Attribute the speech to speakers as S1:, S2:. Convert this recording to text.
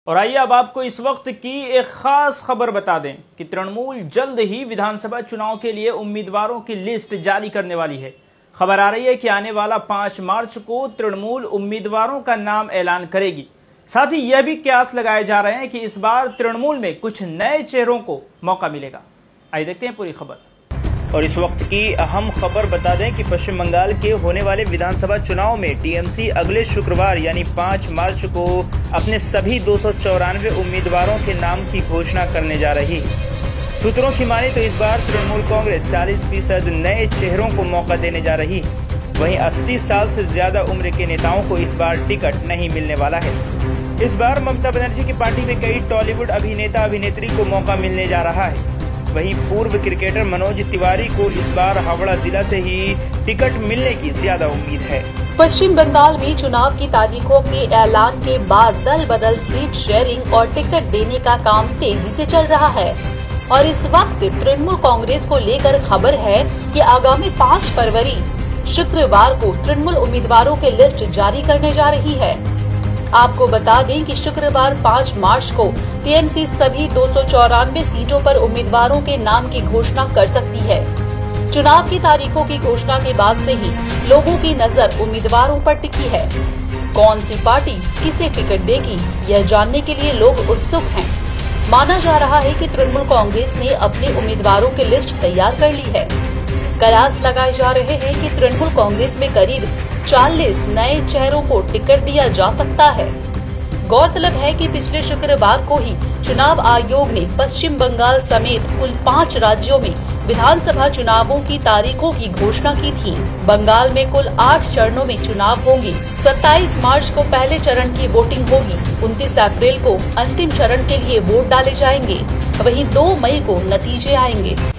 S1: और आइए अब आपको इस वक्त की एक खास खबर बता दें कि तृणमूल जल्द ही विधानसभा चुनाव के लिए उम्मीदवारों की लिस्ट जारी करने वाली है। खबर आ रही है कि आने वाला 5 मार्च को तृणमूल उम्मीदवारों का नाम ऐलान करेगी। साथ ही यह भी कयास लगाए जा रहे हैं कि इस बार तृणमूल में कुछ नए चेहरों को मौका मिलेगा। आइए देखते हैं पूरी खबर। और इस वक्त की अहम खबर बता दें कि पश्चिम बंगाल के होने वाले विधानसभा चुनाव में टीएमसी अगले शुक्रवार यानी 5 मार्च को अपने सभी 294 उम्मीदवारों के नाम की घोषणा करने जा रही है। सूत्रों की माने तो इस बार तृणमूल कांग्रेस 40% नए चेहरों को मौका देने जा रही है। वहीं 80 साल से ज्यादा उम्र के नेताओं को इस बार टिकट नहीं मिलने वाला है। इस बार ममता बनर्जी की पार्टी में कई टॉलीवुड अभिनेता अभिनेत्री को मौका मिलने जा रहा है। वहीं पूर्व क्रिकेटर मनोज तिवारी को इस बार हावड़ा जिला से ही टिकट मिलने की ज्यादा उम्मीद है।
S2: पश्चिम बंगाल में चुनाव की तारीखों के ऐलान के बाद दल बदल सीट शेयरिंग और टिकट देने का काम तेजी से चल रहा है और इस वक्त तृणमूल कांग्रेस को लेकर खबर है कि आगामी 5 फरवरी शुक्रवार को तृणमूल उम्मीदवारों की लिस्ट जारी करने जा रही है। आपको बता दें कि शुक्रवार 5 मार्च को टीएमसी सभी 294 सीटों पर उम्मीदवारों के नाम की घोषणा कर सकती है। चुनाव की तारीखों की घोषणा के बाद से ही लोगों की नजर उम्मीदवारों पर टिकी है। कौन सी पार्टी किसे टिकट देगी, यह जानने के लिए लोग उत्सुक हैं। माना जा रहा है कि तृणमूल कांग्रेस ने अपने उम्मीदवारों की लिस्ट तैयार कर ली है। कयास लगाए जा रहे हैं कि तृणमूल कांग्रेस में करीब 40 नए चेहरों को टिकट दिया जा सकता है। गौरतलब है कि पिछले शुक्रवार को ही चुनाव आयोग ने पश्चिम बंगाल समेत कुल 5 राज्यों में विधानसभा चुनावों की तारीखों की घोषणा की थी। बंगाल में कुल 8 चरणों में चुनाव होंगे। 27 मार्च को पहले चरण की वोटिंग होगी। 29 अप्रैल को अंतिम चरण के लिए वोट डाले जाएंगे। वहीं 2 मई को नतीजे आएंगे।